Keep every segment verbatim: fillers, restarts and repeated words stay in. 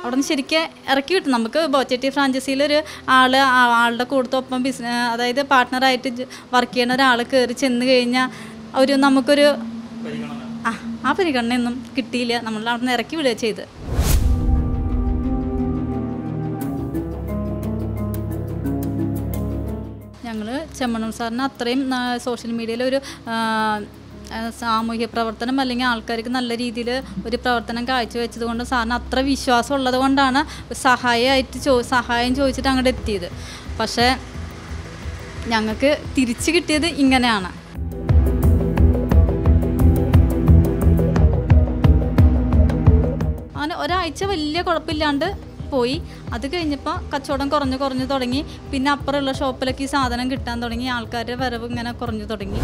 അവിടെ നിന്ന് ശരിക്കും ഇറക്കി വിട്ടു. നമുക്ക് ബോച്ചേറ്റി ഫ്രാഞ്ചൈസിയിലൊരു ആൾ ആളുടെ കൂടത്തൊപ്പം ബിസിനസ് അതായത് പാർട്ട്ണറായിട്ട് വർക്ക് ചെയ്യുന്ന ഒരാൾ കയറി ചെന്ന് കഴിഞ്ഞാൽ ഒരു നമുക്കൊരു ആ ആ പരിഗണനയൊന്നും കിട്ടിയില്ല. നമ്മൾ അവിടെ നിന്ന് ഇറക്കി വിടുക ചെയ്ത്. ഞങ്ങൾ ചെമ്മണ്ണൂർ സാറിന് അത്രയും സോഷ്യൽ മീഡിയയിലൊരു സാമൂഹ്യ പ്രവർത്തനം അല്ലെങ്കിൽ ആൾക്കാർക്ക് നല്ല രീതിയിൽ ഒരു പ്രവർത്തനം കാഴ്ചവെച്ചത് കൊണ്ട് സാറിന് അത്ര വിശ്വാസം ഉള്ളത് കൊണ്ടാണ് സഹായമായിട്ട് ചോ സഹായം ചോദിച്ചിട്ട് അങ്ങോട്ട് എത്തിയത്. പക്ഷേ ഞങ്ങൾക്ക് തിരിച്ച് കിട്ടിയത് ഇങ്ങനെയാണ്. അങ്ങനെ ഒരാഴ്ച വലിയ കുഴപ്പമില്ലാണ്ട് പോയി. അത് കഴിഞ്ഞപ്പോൾ കച്ചവടം കുറഞ്ഞു കുറഞ്ഞു തുടങ്ങി. പിന്നെ അപ്പുറമുള്ള ഷോപ്പിലൊക്കെ ഈ സാധനം കിട്ടാൻ തുടങ്ങി. ആൾക്കാരുടെ വരവ് ഇങ്ങനെ കുറഞ്ഞു തുടങ്ങി.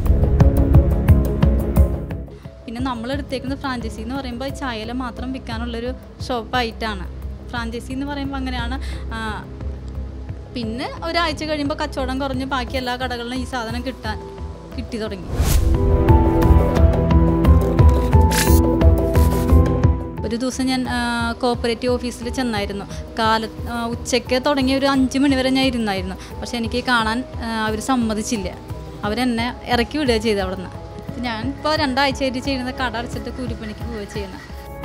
പിന്നെ നമ്മളെടുത്തേക്കുന്ന ഫ്രാഞ്ചൈസി എന്ന് പറയുമ്പോൾ ചായല മാത്രം വിൽക്കാനുള്ളൊരു ഷോപ്പായിട്ടാണ്. ഫ്രാഞ്ചൈസി എന്ന് പറയുമ്പോൾ അങ്ങനെയാണ്. പിന്നെ ഒരാഴ്ച കഴിയുമ്പോൾ കച്ചവടം കുറഞ്ഞ് ബാക്കി എല്ലാ കടകളിലും ഈ സാധനം കിട്ടാൻ കിട്ടി തുടങ്ങി. ഒരു ദിവസം ഞാൻ കോപ്പറേറ്റീവ് ഓഫീസിൽ ചെന്നായിരുന്നു. കാല ഉച്ചയ്ക്ക് തുടങ്ങിയ ഒരു അഞ്ച് മണി വരെ ഞാൻ ഇരുന്നായിരുന്നു. പക്ഷെ എനിക്ക് കാണാൻ അവർ സമ്മതിച്ചില്ല. അവരെന്നെ ഇറക്കി വിടുക ചെയ്ത് അവിടെ നിന്ന്. ഞാൻ ഇപ്പോൾ രണ്ടാഴ്ചയായിട്ട് ചെയ്യുന്നത് കട അടച്ചിട്ട് കൂലിപ്പണിക്ക് പോവുക ചെയ്യുന്നത്.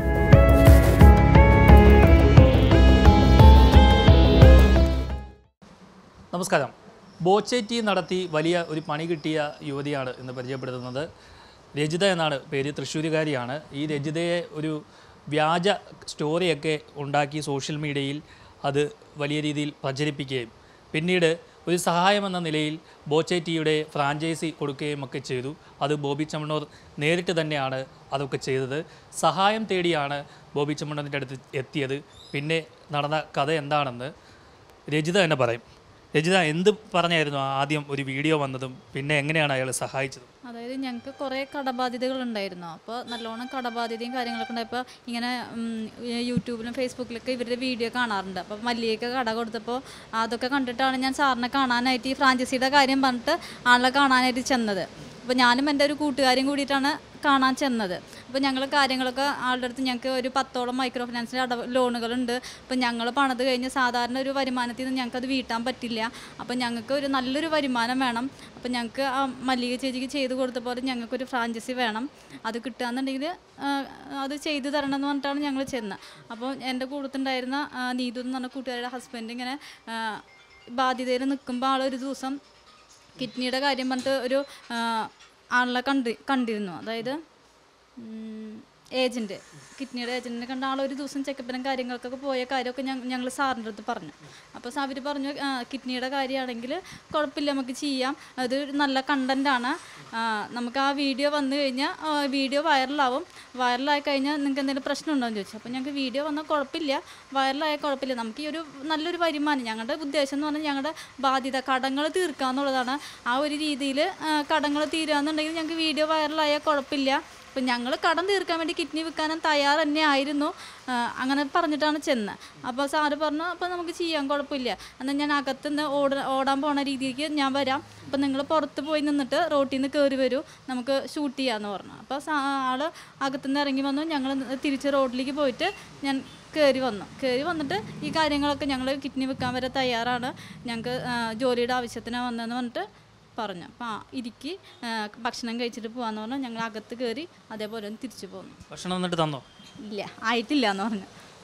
നമസ്കാരം. ബോച്ചേറ്റി നടത്തി വലിയ ഒരു പണി കിട്ടിയ യുവതിയാണ് ഇന്ന് പരിചയപ്പെടുത്തുന്നത്. രജിത എന്നാണ് പേര്. തൃശ്ശൂരുകാരിയാണ്. ഈ രജിതയെ ഒരു വ്യാജ സ്റ്റോറിയൊക്കെ ഉണ്ടാക്കി സോഷ്യൽ മീഡിയയിൽ അത് വലിയ രീതിയിൽ പ്രചരിപ്പിക്കുകയും പിന്നീട് ഒരു സഹായമെന്ന നിലയിൽ ബോച്ചേറ്റിയുടെ ഫ്രാഞ്ചൈസി കൊടുക്കുകയും ഒക്കെ ചെയ്തു. അത് ബോബി ചെമ്മണ്ണൂർ നേരിട്ട് തന്നെയാണ് അതൊക്കെ ചെയ്തത്. സഹായം തേടിയാണ് ബോബി ചെമ്മണ്ണൂരിൻ്റെ അടുത്ത് എത്തിയത്. പിന്നെ നടന്ന കഥ എന്താണെന്ന് രജിത തന്നെ പറയും. രജിത, എന്ത് പറഞ്ഞായിരുന്നു ആദ്യം ഒരു വീഡിയോ വന്നതും പിന്നെ എങ്ങനെയാണ് അയാൾ സഹായിച്ചത്? അതായത് ഞങ്ങൾക്ക് കുറേ കടബാധ്യതകളുണ്ടായിരുന്നു. അപ്പോൾ നല്ലോണം കടബാധ്യതയും കാര്യങ്ങളൊക്കെ ഉണ്ടായപ്പോൾ ഇങ്ങനെ യൂട്യൂബിലും ഫേസ്ബുക്കിലൊക്കെ ഇവരുടെ വീഡിയോ കാണാറുണ്ട്. അപ്പോൾ മല്ലികയ്ക്ക് കട കൊടുത്തപ്പോൾ അതൊക്കെ കണ്ടിട്ടാണ് ഞാൻ സാറിനെ കാണാനായിട്ട് ഈ ഫ്രാഞ്ചൈസിയുടെ കാര്യം പറഞ്ഞിട്ട് ആളെ കാണാനായിട്ട് ചെന്നത്. അപ്പോൾ ഞാനും എൻ്റെ ഒരു കൂട്ടുകാരും കൂടിയിട്ടാണ് കാണാൻ ചെന്നത്. അപ്പോൾ ഞങ്ങൾ കാര്യങ്ങളൊക്കെ ആളുടെ അടുത്ത് ഞങ്ങൾക്ക് ഒരു പത്തോളം മൈക്രോ ഫിനാൻസിൻ്റെ അടവ് ലോണുകളുണ്ട്. അപ്പോൾ ഞങ്ങൾ പണത് കഴിഞ്ഞ് സാധാരണ ഒരു വരുമാനത്തിൽ നിന്ന് ഞങ്ങൾക്കത് വീട്ടാൻ പറ്റില്ല. അപ്പോൾ ഞങ്ങൾക്ക് ഒരു നല്ലൊരു വരുമാനം വേണം. അപ്പോൾ ഞങ്ങൾക്ക് ആ മല്ലിക ചേച്ചിക്ക് ചെയ്ത് കൊടുത്ത പോലെ ഞങ്ങൾക്കൊരു ഫ്രാഞ്ചൈസി വേണം. അത് കിട്ടുകയെന്നുണ്ടെങ്കിൽ അത് ചെയ്തു തരണം എന്ന് പറഞ്ഞിട്ടാണ് ഞങ്ങൾ ചെന്നത്. അപ്പോൾ എൻ്റെ കൂട്ടത്തുണ്ടായിരുന്ന നീതു എന്ന് പറഞ്ഞ കൂട്ടുകാരുടെ ഹസ്ബൻഡ് ഇങ്ങനെ ബാധ്യതയിൽ നിൽക്കുമ്പോൾ ആളൊരു ദിവസം കിഡ്നിയുടെ കാര്യം പറഞ്ഞിട്ട് ഒരു ആളെ കണ്ടി കണ്ടിരുന്നു അതായത് ഏജൻറ്റ് കിഡ്നിയുടെ ഏജൻറ്റിനെ കണ്ട ആളൊരു ദിവസം ചെക്കപ്പിനും കാര്യങ്ങൾക്കൊക്കെ പോയ കാര്യമൊക്കെ ഞങ്ങൾ സാറിൻ്റെ അടുത്ത് പറഞ്ഞു. അപ്പോൾ അവർ പറഞ്ഞു കിഡ്നിയുടെ കാര്യമാണെങ്കിൽ കുഴപ്പമില്ല, നമുക്ക് ചെയ്യാം, അത് നല്ല കണ്ടൻറ്റാണ്, നമുക്ക് ആ വീഡിയോ വന്നു കഴിഞ്ഞാൽ വീഡിയോ വൈറലാവും, വൈറലായി കഴിഞ്ഞാൽ നിങ്ങൾക്ക് എന്തെങ്കിലും പ്രശ്നമുണ്ടോ എന്ന് ചോദിച്ചു. അപ്പോൾ ഞങ്ങൾക്ക് വീഡിയോ വന്നാൽ കുഴപ്പമില്ല, വൈറലായാൽ കുഴപ്പമില്ല, നമുക്ക് ഈ ഒരു നല്ലൊരു വരുമാനം, ഞങ്ങളുടെ ഉദ്ദേശം എന്ന് പറഞ്ഞാൽ ഞങ്ങളുടെ ബാധ്യത കടങ്ങൾ തീർക്കുക എന്നുള്ളതാണ്. ആ ഒരു രീതിയിൽ കടങ്ങൾ തീരുക എന്നുണ്ടെങ്കിൽ ഞങ്ങൾക്ക് വീഡിയോ വൈറലായാൽ കുഴപ്പമില്ല. അപ്പം ഞങ്ങൾ കടം തീർക്കാൻ വേണ്ടി കിഡ്നി വിൽക്കാനും തയ്യാർ തന്നെ ആയിരുന്നു. അങ്ങനെ പറഞ്ഞിട്ടാണ് ചെന്നത്. അപ്പോൾ സാറ് പറഞ്ഞു അപ്പോൾ നമുക്ക് ചെയ്യാൻ കുഴപ്പമില്ല, എന്നാൽ ഞാൻ അകത്തുനിന്ന് ഓട ഓടാൻ പോണ രീതിക്ക് ഞാൻ വരാം, അപ്പം നിങ്ങൾ പുറത്ത് പോയി നിന്നിട്ട് റോട്ടിൽ നിന്ന് കയറി വരൂ, നമുക്ക് ഷൂട്ട് ചെയ്യാമെന്ന് പറഞ്ഞു. അപ്പോൾ ആൾ അകത്തുനിന്ന് ഇറങ്ങി വന്നു. ഞങ്ങൾ തിരിച്ച് റോഡിലേക്ക് പോയിട്ട് ഞാൻ കയറി വന്നു. കയറി വന്നിട്ട് ഈ കാര്യങ്ങളൊക്കെ ഞങ്ങൾ കിഡ്നി വിൽക്കാൻ വരെ തയ്യാറാണ്, ഞങ്ങൾക്ക് ജോലിയുടെ ആവശ്യത്തിനാണ് വന്നതെന്ന് പറഞ്ഞിട്ട് പറഞ്ഞു. അപ്പം ആ ഇരിക്ക് ഭക്ഷണം കഴിച്ചിട്ട് പോകാമെന്ന് പറഞ്ഞാൽ ഞങ്ങൾ അകത്ത് കയറി അതേപോലെ ഒന്ന് തിരിച്ചു പോന്നു. ഭക്ഷണം എന്നിട്ട് തന്നോ? ഇല്ല, ആയിട്ടില്ല എന്ന് പറഞ്ഞു.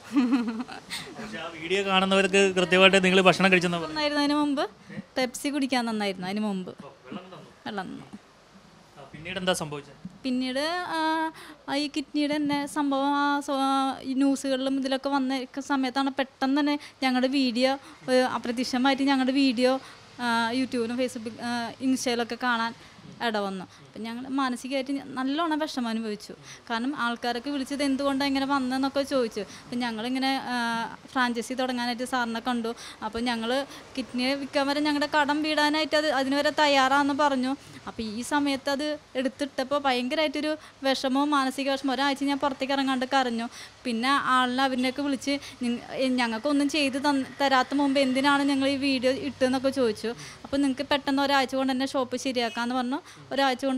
വീഡിയോ കാണുന്നവർക്ക് കൃത്യമായിട്ട് നിങ്ങൾ ഭക്ഷണം കഴിച്ചെന്നായിരുന്നു. അതിന് മുമ്പ് പെപ്സി കുടിക്കാൻ തന്നായിരുന്നു. അതിന് മുമ്പ് വെള്ളം തന്നു. പിന്നീട് എന്താ സംഭവിച്ചത്? പിന്നീട് ഈ കിഡ്നിയുടെ തന്നെ സംഭവം ആ ന്യൂസുകളിലും ഇതിലൊക്കെ വന്ന സമയത്താണ് പെട്ടെന്ന് തന്നെ ഞങ്ങളുടെ വീഡിയോ അപ്രത്യക്ഷമായിട്ട് ഞങ്ങളുടെ വീഡിയോ യൂട്യൂബിലും ഫേസ്ബുക്ക് ഇൻസ്റ്റയിലൊക്കെ കാണാൻ ഇട വന്നു. അപ്പം ഞങ്ങൾ മാനസികമായിട്ട് നല്ലോണം വിഷമം അനുഭവിച്ചു. കാരണം ആൾക്കാരൊക്കെ വിളിച്ചത് എന്തുകൊണ്ടാണ് ഇങ്ങനെ വന്നതെന്നൊക്കെ ചോദിച്ചു. അപ്പം ഞങ്ങളിങ്ങനെ ഫ്രാഞ്ചൈസി തുടങ്ങാനായിട്ട് സാറിനെ കണ്ടു. അപ്പോൾ ഞങ്ങൾ കിഡ്നിയെ വിൽക്കാൻ വരെ ഞങ്ങളുടെ കടം വീടാനായിട്ട് അത് അതിന് വരെ തയ്യാറാണെന്ന് പറഞ്ഞു. അപ്പോൾ ഈ സമയത്ത് അത് എടുത്തിട്ടപ്പോൾ ഭയങ്കരമായിട്ടൊരു വിഷമവും മാനസിക വിഷമവും. ഒരാഴ്ച ഞാൻ പുറത്തേക്ക് ഇറങ്ങാണ്ട് കരഞ്ഞു. പിന്നെ ആളിനെ അവരിനെയൊക്കെ വിളിച്ച് ഞങ്ങൾക്കൊന്നും ചെയ്ത് തന്ന് തരാത്ത മുമ്പ് എന്തിനാണ് ഞങ്ങൾ ഈ വീഡിയോ ഇട്ടെന്നൊക്കെ ചോദിച്ചു. അപ്പോൾ നിങ്ങൾക്ക് പെട്ടെന്ന് ഒരാഴ്ച കൊണ്ട് തന്നെ ഷോപ്പ് ശരിയാക്കാമെന്ന് പറഞ്ഞു. ഒരാഴ്ച കൊണ്ട്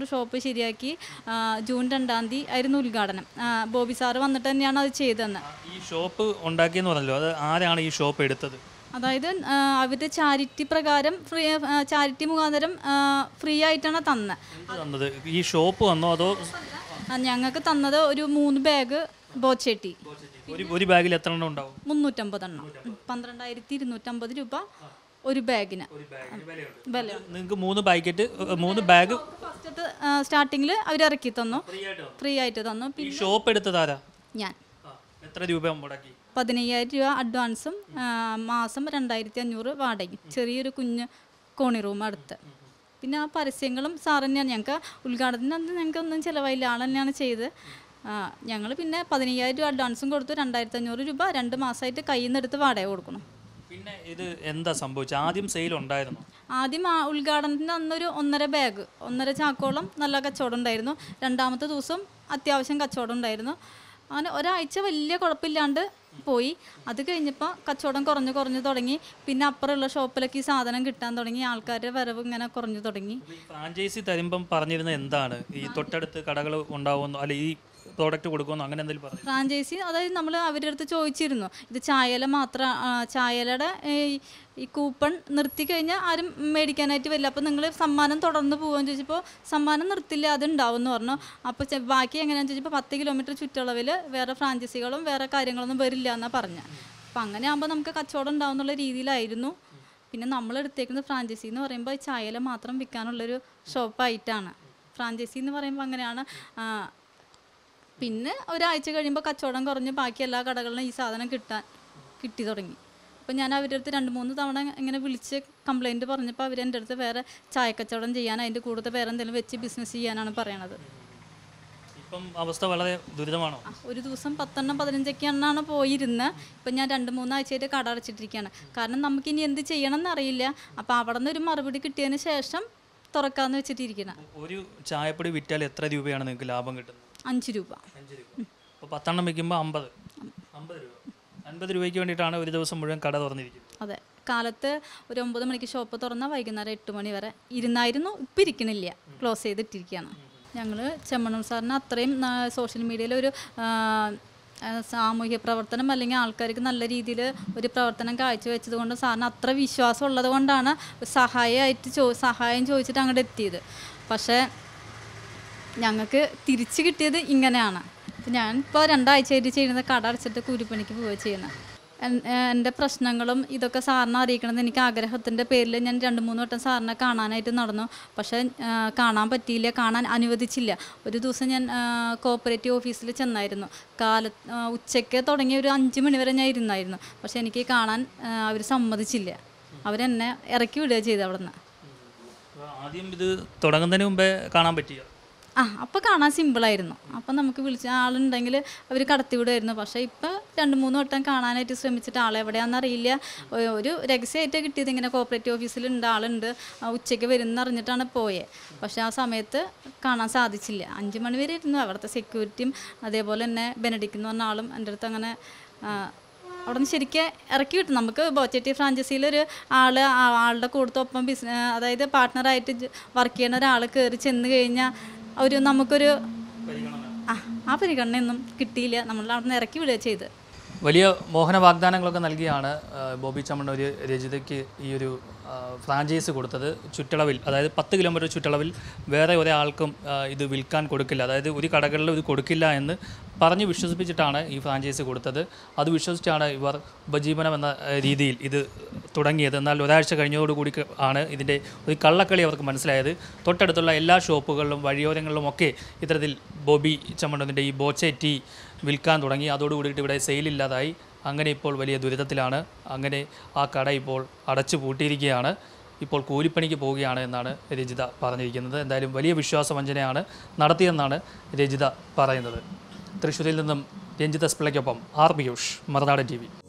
ഷോപ്പ് ശരിയാക്കി. ജൂൺ രണ്ടാം തീയതി ആയിരുന്നു ഉദ്ഘാടനം. ബോബി സാറ് വന്നിട്ട് തന്നെയാണ് അത് ചെയ്തതെന്ന്. ഈ ഷോപ്പ് ഉണ്ടാക്കിയെന്ന് പറഞ്ഞല്ലോ, അത് ആരാണ് ഈ ഷോപ്പ് എടുത്തത്? അതായത് അവരുടെ ചാരിറ്റി പ്രകാരം ഫ്രീ ചാരിറ്റി മുഖാന്തരം ഫ്രീ ആയിട്ടാണ് തന്നത്. ഈ ഷോപ്പ് വന്നോ അതോ? ഞങ്ങൾക്ക് തന്നത് ഒരു മൂന്ന് ബാഗ് ബോച്ചേട്ടി. ഒരു ബാഗിൽ എത്ര എണ്ണം ഉണ്ടാവും? മുന്നൂറ്റമ്പതെണ്ണം. പന്ത്രണ്ടായിരത്തി ഇരുന്നൂറ്റമ്പത് രൂപ ഒരു ബാഗിന് വില. നിങ്ങൾക്ക് മൂന്ന് പാക്കറ്റ് മൂന്ന് ബാഗ് ഫസ്റ്റ് സ്റ്റാർട്ടിങ്ങിൽ അവർ ഇറക്കി തന്നു, ഫ്രീ ആയിട്ട് തന്നു. പിന്നെ ഷോപ്പ് എടുത്തതാരാ? ഞാൻ. എത്ര രൂപ മുടക്കി? പതിനയ്യായിരം രൂപ അഡ്വാൻസും മാസം രണ്ടായിരത്തി അഞ്ഞൂറ് വാടകയും. ചെറിയൊരു കുഞ്ഞ് കോണി റൂം അടുത്ത്. പിന്നെ ആ പരസ്യങ്ങളും സാർ തന്നെയാണ്. ഞങ്ങൾക്ക് ഉദ്ഘാടനത്തിന് ഞങ്ങൾക്ക് ഒന്നും ചിലവായില്ല, ആൾ തന്നെയാണ് ചെയ്ത്. ഞങ്ങൾ പിന്നെ പതിനയ്യായിരം രൂപ അഡ്വാൻസും കൊടുത്തു. രണ്ടായിരത്തി അഞ്ഞൂറ് രൂപ രണ്ട് മാസമായിട്ട് കയ്യിൽ നിന്ന് എടുത്ത് വാടക കൊടുക്കണം. പിന്നെ ഇത് എന്താ സംഭവിച്ചത്? ആദ്യം സെയിൽ ഉണ്ടായിരുന്നു. ആദ്യം ആ ഉദ്ഘാടനത്തിന് അന്നൊരു ഒന്നര ബാഗ് ഒന്നര ചാക്കോളം നല്ല കച്ചവടം ഉണ്ടായിരുന്നു. രണ്ടാമത്തെ ദിവസം അത്യാവശ്യം കച്ചവടം ഉണ്ടായിരുന്നു. അങ്ങനെ ഒരാഴ്ച വലിയ കുഴപ്പമില്ലാണ്ട് പോയി. അത് കഴിഞ്ഞപ്പോൾ കച്ചവടം കുറഞ്ഞു കുറഞ്ഞു തുടങ്ങി. പിന്നെ അപ്പുറമുള്ള ഷോപ്പിലൊക്കെ ഈ സാധനം കിട്ടാൻ തുടങ്ങി. ആൾക്കാരുടെ വരവ് ഇങ്ങനെ കുറഞ്ഞു തുടങ്ങി. ഫ്രാഞ്ചൈസി തരുമ്പം പറഞ്ഞിരുന്നത് എന്താണ്? ഈ തൊട്ടടുത്ത് കടകൾ ഉണ്ടാവുമെന്നോ അല്ലെ ഈ പ്രോഡക്റ്റ് കൊടുക്കുമെന്നോ അങ്ങനെ എന്തെങ്കിലും പറഞ്ഞു? ഫ്രാഞ്ചൈസി അതായത് നമ്മൾ അവരുടെ അടുത്ത് ചോദിച്ചിരുന്നു, ഇത് ചായല മാത്രം, ചായലയുടെ ഈ കൂപ്പൺ നിർത്തി കഴിഞ്ഞാൽ ആരും മേടിക്കാനായിട്ട് വരില്ല, അപ്പോൾ നിങ്ങൾ സമ്മാനം തുടർന്ന് പോകുമെന്ന് ചോദിച്ചപ്പോൾ സമ്മാനം നിർത്തില്ല, അത് ഉണ്ടാവും എന്ന് പറഞ്ഞു. അപ്പോൾ ബാക്കി എങ്ങനെയാണെന്ന് ചോദിച്ചപ്പോൾ പത്ത് കിലോമീറ്റർ ചുറ്റളവിൽ വേറെ ഫ്രാഞ്ചൈസികളും വേറെ കാര്യങ്ങളൊന്നും വരില്ല എന്നാണ് പറഞ്ഞത്. അപ്പോൾ അങ്ങനെ ആകുമ്പോൾ നമുക്ക് കച്ചവടം ഉണ്ടാവും എന്നുള്ള രീതിയിലായിരുന്നു. പിന്നെ നമ്മൾ എടുത്തേക്കുന്നത് ഫ്രാഞ്ചൈസി എന്ന് പറയുമ്പോൾ ചായല മാത്രം വിൽക്കാനുള്ളൊരു ഷോപ്പായിട്ടാണ്. ഫ്രാഞ്ചൈസി എന്ന് പറയുമ്പോൾ അങ്ങനെയാണ്. പിന്നെ ഒരാഴ്ച കഴിയുമ്പോൾ കച്ചവടം കുറഞ്ഞ് ബാക്കി എല്ലാ കടകളിലും ഈ സാധനം കിട്ടാൻ കിട്ടി തുടങ്ങി. അപ്പോൾ ഞാൻ അവരുടെ അടുത്ത് രണ്ട് മൂന്ന് തവണ ഇങ്ങനെ വിളിച്ച് കംപ്ലയിൻറ്റ് പറഞ്ഞപ്പോൾ അവർ എൻ്റെ അടുത്ത് വേറെ ചായക്കച്ചവടം ചെയ്യാൻ, അതിൻ്റെ കൂടുതൽ വേറെ എന്തെങ്കിലും വെച്ച് ബിസിനസ് ചെയ്യാനാണ് പറയണത്. ഇപ്പം അവസ്ഥ വളരെ ദുരിതമാണോ? ഒരു ദിവസം പത്തെണ്ണം പതിനഞ്ചൊക്കെ എണ്ണമാണ് പോയിരുന്നത്. ഇപ്പം ഞാൻ രണ്ട് മൂന്നാഴ്ചയായിട്ട് കട അടച്ചിട്ടിരിക്കുകയാണ്. കാരണം നമുക്കിനി എന്ത് ചെയ്യണം എന്നറിയില്ല. അപ്പോൾ അവിടെ നിന്ന് ഒരു മറുപടി കിട്ടിയതിന് ശേഷം തുറക്കാമെന്ന് വെച്ചിട്ടിരിക്കണം. ഒരു ചായപ്പൊടി വിറ്റാൽ എത്ര രൂപയാണ് നിങ്ങൾക്ക് ലാഭം കിട്ടുന്നത്? അഞ്ച് രൂപ. അപ്പോൾ പത്തെണ്ണം വയ്ക്കുമ്പോൾ അമ്പത് അമ്പത് രൂപ അൻപത് രൂപയ്ക്ക് വേണ്ടിയിട്ടാണ് ഒരു ദിവസം മുഴുവൻ കട തുറന്നിരിക്കുന്നത്. അതെ, കാലത്ത് ഒരു ഒമ്പത് മണിക്ക് ഷോപ്പ് തുറന്നാൽ വൈകുന്നേരം എട്ട് മണി വരെ ഇരുന്നായിരുന്നു. ഇപ്പം ഇരിക്കണില്ല, ക്ലോസ് ചെയ്തിട്ടിരിക്കുകയാണ്. ഞങ്ങൾ ചെമ്മണ്ണൂർ സാറിന് അത്രയും സോഷ്യൽ മീഡിയയിൽ ഒരു സാമൂഹ്യ പ്രവർത്തനം അല്ലെങ്കിൽ ആൾക്കാർക്ക് നല്ല രീതിയിൽ ഒരു പ്രവർത്തനം കാഴ്ചവെച്ചത് കൊണ്ട് സാറിന് അത്ര വിശ്വാസം ഉള്ളത് കൊണ്ടാണ് സഹായമായിട്ട് ചോ സഹായം ചോദിച്ചിട്ട് അങ്ങോട്ട് എത്തിയത്. പക്ഷേ ഞങ്ങൾക്ക് തിരിച്ച് കിട്ടിയത് ഇങ്ങനെയാണ്. ഞാനിപ്പോൾ രണ്ടാഴ്ചയായിട്ട് ചെയ്യുന്നത് കട അടച്ചിട്ട് കൂലിപ്പണിക്ക് പോവുക ചെയ്യുന്നത്. എൻ്റെ പ്രശ്നങ്ങളും ഇതൊക്കെ സാറിനെ അറിയിക്കണമെന്ന് എനിക്ക് ആഗ്രഹത്തിൻ്റെ പേരിൽ ഞാൻ രണ്ട് മൂന്ന് വട്ടം സാറിനെ കാണാനായിട്ട് നടന്നു. പക്ഷേ കാണാൻ പറ്റിയില്ല, കാണാൻ അനുവദിച്ചില്ല. ഒരു ദിവസം ഞാൻ കോപ്പറേറ്റീവ് ഓഫീസിൽ ചെന്നായിരുന്നു. കാല ഉച്ചയ്ക്ക് തുടങ്ങി ഒരു അഞ്ച് മണി വരെ ഞാൻ ഇരുന്നായിരുന്നു. പക്ഷേ എനിക്ക് കാണാൻ അവർ സമ്മതിച്ചില്ല. അവരെന്നെ ഇറക്കി വിടുക ചെയ്ത് അവിടെ നിന്ന്. ആദ്യം ഇത് തുടങ്ങുന്നതിന് മുമ്പേ കാണാൻ പറ്റിയ ആ അപ്പോൾ കാണാൻ സിമ്പിളായിരുന്നു. അപ്പം നമുക്ക് വിളിച്ച ആളുണ്ടെങ്കിൽ അവർ കടത്തി വിടുമായിരുന്നു. പക്ഷേ ഇപ്പം രണ്ട് മൂന്ന് വട്ടം കാണാനായിട്ട് ശ്രമിച്ചിട്ട് ആളെവിടെയാണെന്ന് അറിയില്ല. ഒരു രഹസ്യമായിട്ട് കിട്ടിയത് ഇങ്ങനെ കോപ്പറേറ്റീവ് ഓഫീസിലുണ്ട്, ആളുണ്ട്, ഉച്ചയ്ക്ക് വരുന്ന അറിഞ്ഞിട്ടാണ് പോയത്. പക്ഷേ ആ സമയത്ത് കാണാൻ സാധിച്ചില്ല. അഞ്ച് മണി വരെ ഇരുന്നു. അവിടുത്തെ സെക്യൂരിറ്റിയും അതേപോലെ തന്നെ ബെനഡിക് എന്ന് പറഞ്ഞ ആളും എൻ്റെ അടുത്ത് അങ്ങനെ അവിടെ നിന്ന് ശരിക്കും ഇറക്കി വിട്ടു. നമുക്ക് ബോച്ചേട്ടി ഫ്രാഞ്ചൈസിയിലൊരു ആൾ ആളുടെ കൂടത്തൊപ്പം ബിസിനസ് അതായത് പാർട്ട്ണറായിട്ട് വർക്ക് ചെയ്യുന്ന ഒരാൾ കയറി ചെന്ന് കഴിഞ്ഞാൽ ഒരു നമുക്കൊരു ആ ആ പരിഗണനയൊന്നും കിട്ടിയില്ല. നമ്മൾ അവിടെ നിന്ന് ഇറക്കി വിടുക ചെയ്ത്. വലിയ മോഹന വാഗ്ദാനങ്ങളൊക്കെ നൽകിയാണ് ബോബി ചെമ്മണ്ണൂർ രജിതയ്ക്ക് ഈ ഒരു ഫ്രാഞ്ചൈസ് കൊടുത്തത്. ചുറ്റളവിൽ, അതായത് പത്ത് കിലോമീറ്റർ ചുറ്റളവിൽ വേറെ ഒരാൾക്കും ഇത് വിൽക്കാൻ കൊടുക്കില്ല, അതായത് ഒരു കടകളിലും ഇത് കൊടുക്കില്ല എന്ന് പറഞ്ഞ് വിശ്വസിപ്പിച്ചിട്ടാണ് ഈ ഫ്രാഞ്ചൈസി കൊടുത്തത്. അത് വിശ്വസിച്ചാണ് ഇവർ ഉപജീവനം എന്ന രീതിയിൽ ഇത് തുടങ്ങിയത്. എന്നാൽ ഒരാഴ്ച കഴിഞ്ഞതോടുകൂടി ആണ് ഇതിൻ്റെ ഒരു കള്ളക്കളി അവർക്ക് മനസ്സിലായത്. തൊട്ടടുത്തുള്ള എല്ലാ ഷോപ്പുകളിലും വഴിയോരങ്ങളിലുമൊക്കെ ഇത്തരത്തിൽ ബോബി ചെമ്മണ്ണൂരിൻ്റെ ഈ ബോച്ചെ ടീ വിൽക്കാൻ തുടങ്ങി. അതോടുകൂടിയിട്ട് ഇവിടെ സെയിലില്ലാതായി. അങ്ങനെ ഇപ്പോൾ വലിയ ദുരിതത്തിലാണ്. അങ്ങനെ ആ കട ഇപ്പോൾ അടച്ചു പൂട്ടിയിരിക്കുകയാണ്. ഇപ്പോൾ കൂലിപ്പണിക്ക് പോവുകയാണ് എന്നാണ് രജിത പറഞ്ഞിരിക്കുന്നത്. എന്തായാലും വലിയ വിശ്വാസവഞ്ചനയാണ് നടത്തിയെന്നാണ് രജിത പറയുന്നത്. തൃശ്ശൂരിൽ നിന്നും രഞ്ജിത്ത് എസ് പിള്ളയ്ക്കൊപ്പം R Piyush, Marunadan T V.